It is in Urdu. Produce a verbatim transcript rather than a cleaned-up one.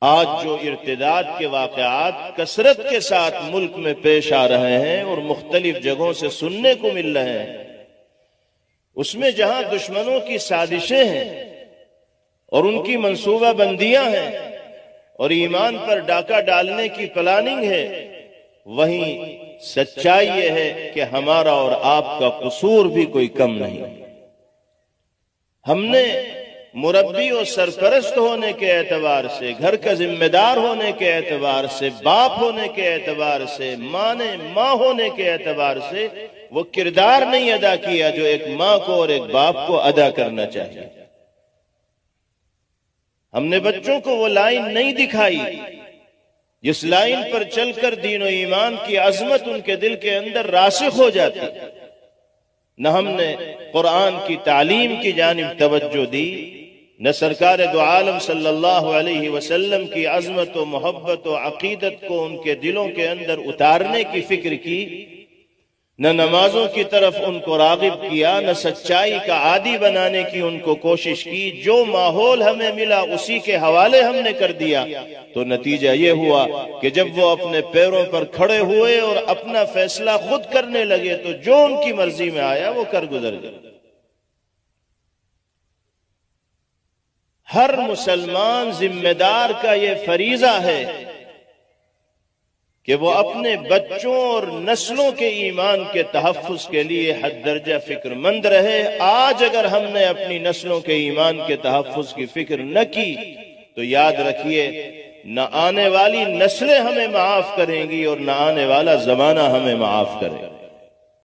آج جو ارتداد کے واقعات کثرت کے ساتھ ملک میں پیش آ رہے ہیں اور مختلف جگہوں سے سننے کو مل رہے ہیں، اس میں جہاں دشمنوں کی سازشیں ہیں اور ان کی منصوبہ بندیاں ہیں اور ایمان پر ڈاکہ ڈالنے کی پلاننگ ہے، وہیں سچائی یہ ہے کہ ہمارا اور آپ کا قصور بھی کوئی کم نہیں۔ ہم نے مربی اور سرپرست ہونے کے اعتبار سے، گھر کا ذمہ دار ہونے کے اعتبار سے، باپ ہونے کے اعتبار سے، ماں نے ماں ہونے کے اعتبار سے وہ کردار نہیں ادا کیا جو ایک ماں کو اور ایک باپ کو ادا کرنا چاہیے۔ ہم نے بچوں کو وہ لائن نہیں دکھائی جس لائن پر چل کر دین و ایمان کی عظمت ان کے دل کے اندر راسخ ہو جاتی، نہ ہم نے قرآن کی تعلیم کی جانب توجہ دی، نہ سرکار دو عالم صلی اللہ علیہ وسلم کی عظمت و محبت و عقیدت کو ان کے دلوں کے اندر اتارنے کی فکر کی، نہ نمازوں کی طرف ان کو راغب کیا، نہ سچائی کا عادی بنانے کی ان کو کوشش کی۔ جو ماحول ہمیں ملا اسی کے حوالے ہم نے کر دیا، تو نتیجہ یہ ہوا کہ جب وہ اپنے پیروں پر کھڑے ہوئے اور اپنا فیصلہ خود کرنے لگے تو جو ان کی مرضی میں آیا وہ کر گزر گئے۔ ہر مسلمان ذمہ دار کا یہ فریضہ ہے کہ وہ اپنے بچوں اور نسلوں کے ایمان کے تحفظ کے لیے حد درجہ فکر مند رہے۔ آج اگر ہم نے اپنی نسلوں کے ایمان کے تحفظ کی فکر نہ کی تو یاد رکھیے نہ آنے والی نسلیں ہمیں معاف کریں گی اور نہ آنے والا زمانہ ہمیں معاف کرے گا۔